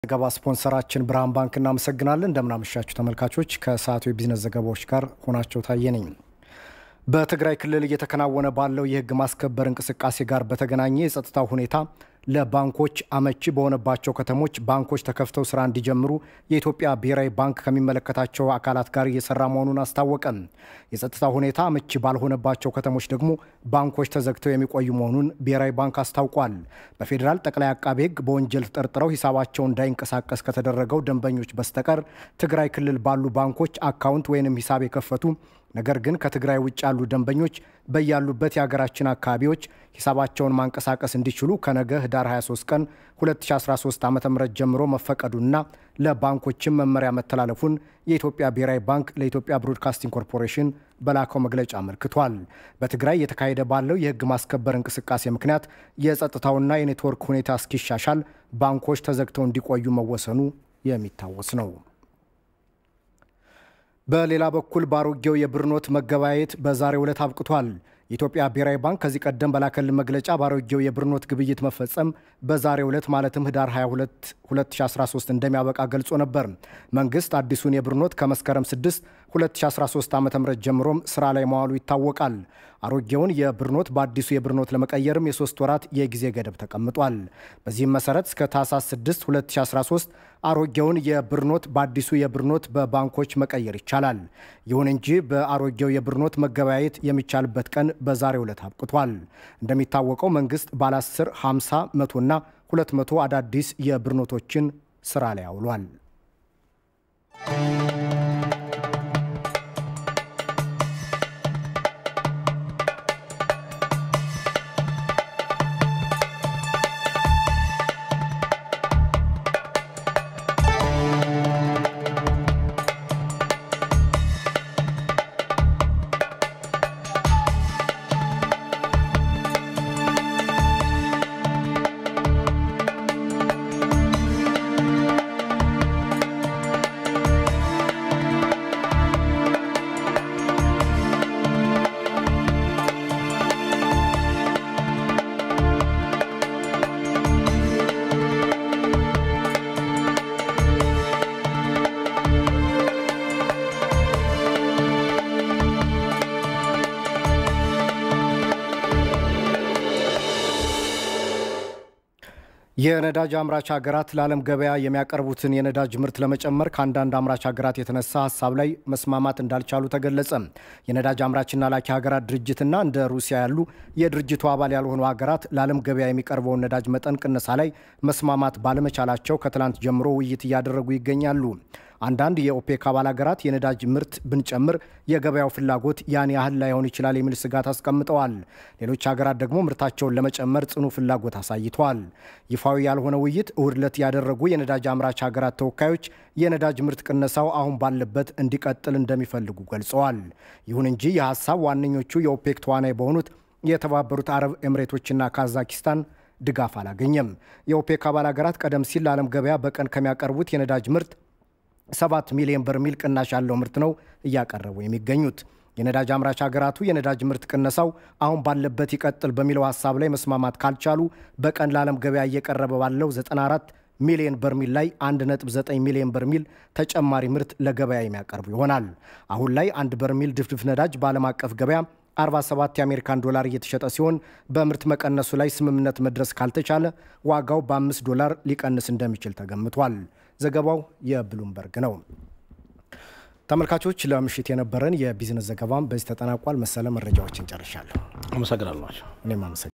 ዘገባ ስፖንሰራችን ብርሃን ባንክ እናመሰግናለን። እንደምናመሻችሁ ተመልካቾች ከሰዓቱ የቢዝነስ ዘገባዎች ጋር ሆናቸው ታየነኝ። በትግራይ ክልል እየተከናወነ ባለው የህግ ማስከበር እንቅስቃሴ ጋር በተገናኘ የጸጥታው ሁኔታ ለባንኮች አመቺ በሆነባቸው ከተሞች ባንኮች ተከፍተው ስራ እንዲጀምሩ የኢትዮጵያ ብሔራዊ ባንክ ከሚመለከታቸው አካላት ጋር እየሰራ መሆኑን አስታወቀ። የጸጥታው ሁኔታ አመቺ ባልሆነባቸው ከተሞች ደግሞ ባንኮች ተዘግተው የሚቆዩ መሆኑን ብሔራዊ ባንክ አስታውቋል። በፌዴራል ጠቅላይ አቃቤ ህግ በወንጀል ተጠርጥረው ሂሳባቸው እንዳይንቀሳቀስ ከተደረገው ደንበኞች በስተቀር ትግራይ ክልል ባሉ ባንኮች አካውንት ወይንም ሂሳብ የከፈቱ ነገር ግን ከትግራይ ውጭ ያሉ ደንበኞች በያሉበት የሀገራችን አካባቢዎች ሂሳባቸውን ማንቀሳቀስ እንዲችሉ ከነገ ህዳር 23 ቀን 2013 ዓ.ም ጀምሮ መፈቀዱና ለባንኮችም መመሪያ መተላለፉን የኢትዮጵያ ብሔራዊ ባንክ ለኢትዮጵያ ብሮድካስቲንግ ኮርፖሬሽን በላከው መግለጫ አመልክቷል። በትግራይ የተካሄደ ባለው የህግ ማስከበር እንቅስቃሴ ምክንያት የጸጥታውና የኔትወርክ ሁኔታ እስኪሻሻል ባንኮች ተዘግተው እንዲቆዩ መወሰኑ የሚታወስ ነው። በሌላ በኩል ባሮጌው የብር ኖት መገበያየት በዛሬው ዕለት አብቅቷል። የኢትዮጵያ ብሔራዊ ባንክ ከዚህ ቀደም በላከልን መግለጫ ባሮጌው የብር ኖት ግብይት መፈጸም በዛሬው ዕለት ማለትም ህዳር 22 2013 እንደሚያበቃ ገልጾ ነበር። መንግስት አዲሱን የብር ኖት ከመስከረም 6 2013 ዓ.ም ጀምሮም ስራ ላይ መዋሉ ይታወቃል። አሮጌውን የብር ኖት በአዲሱ የብር ኖት ለመቀየርም የ3 ወራት የጊዜ ገደብ ተቀምጧል። በዚህም መሰረት እስከ ታህሳስ 6 2013 አሮጌውን የብር ኖት በአዲሱ የብር ኖት በባንኮች መቀየር ይቻላል። ይሁን እንጂ በአሮጌው የብር ኖት መገበያየት የሚቻልበት ቀን በዛሬው ዕለት አብቅቷል። እንደሚታወቀው መንግስት ባለ 10፣ 50፣ 100 እና 200 አዳዲስ የብር ኖቶችን ስራ ላይ አውሏል። የነዳጅ አምራች ሀገራት ለዓለም ገበያ የሚያቀርቡትን የነዳጅ ምርት ለመጨመር ከአንዳንድ አምራች ሀገራት የተነሳ ሀሳብ ላይ መስማማት እንዳልቻሉ ተገለጸ። የነዳጅ አምራችና ላኪ ሀገራት ድርጅትና እንደ ሩሲያ ያሉ የድርጅቱ አባል ያልሆኑ ሀገራት ለዓለም ገበያ የሚቀርበውን ነዳጅ መጠን ቅነሳ ላይ መስማማት ባለመቻላቸው ከትላንት ጀምሮ ውይይት እያደረጉ ይገኛሉ። አንዳንድ የኦፔክ አባል ሀገራት የነዳጅ ምርት ብንጨምር የገበያው ፍላጎት ያን ያህል ላይሆን ይችላል የሚል ስጋት አስቀምጠዋል። ሌሎች ሀገራት ደግሞ ምርታቸውን ለመጨመር ጽኑ ፍላጎት አሳይተዋል። ይፋዊ ያልሆነ ውይይት እሁድ ዕለት ያደረጉ የነዳጅ አምራች ሀገራት ተወካዮች የነዳጅ ምርት ቅነሳው አሁን ባለበት እንዲቀጥል እንደሚፈልጉ ገልጸዋል። ይሁን እንጂ የሀሳብ ዋነኞቹ የኦፔክ ተዋናይ በሆኑት የተባበሩት አረብ ኤምሬቶችና ካዛኪስታን ድጋፍ አላገኘም። የኦፔክ አባል ሀገራት ቀደም ሲል ለዓለም ገበያ በቀን ከሚያቀርቡት የነዳጅ ምርት 7 ሚሊዮን በርሜል ቅናሽ ያለው ምርት ነው እያቀረቡ የሚገኙት። የነዳጅ አምራች ሀገራቱ የነዳጅ ምርት ቅነሳው አሁን ባለበት ይቀጥል በሚለው ሀሳብ ላይ መስማማት ካልቻሉ በቀን ለዓለም ገበያ እየቀረበ ባለው 94 ሚሊዮን በርሜል ላይ 1.9 ሚሊዮን በርሜል ተጨማሪ ምርት ለገበያ የሚያቀርቡ ይሆናል። አሁን ላይ አንድ በርሜል ድፍድፍ ነዳጅ በዓለም አቀፍ ገበያ 47 የአሜሪካን ዶላር እየተሸጠ ሲሆን በምርት መቀነሱ ላይ ስምምነት መድረስ ካልተቻለ ዋጋው በ$5 ሊቀንስ እንደሚችል ተገምቷል። ዘገባው የብሉምበርግ ነው። ተመልካቾች ለምሽት የነበረን የቢዝነስ ዘገባም በዚህ ተጠናቋል። መሰለ መረጃዎችን ጨርሻለሁ። አመሰግናለሁ። እኔም አመሰግናለሁ።